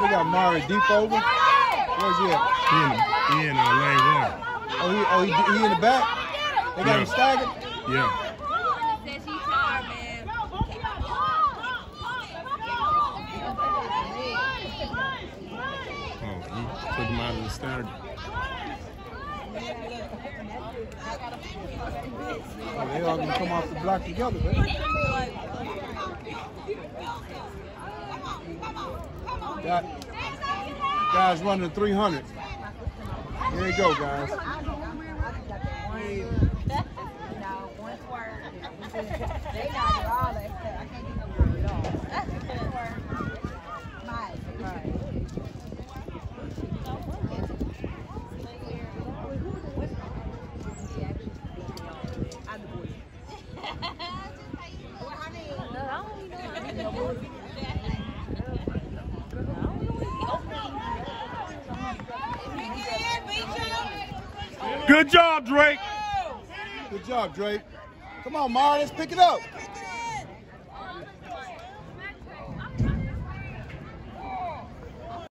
They got Mari deep over. Where's he at? He in lane 1. Oh, he in the back? They got him staggered? Yeah. Oh, he took him out of the stagger. Oh, they all gonna come off the block together, man. Guys running 300. Here you go, guys. Good job, Drake. Good job, Drake. Come on, Mari, let's pick it up.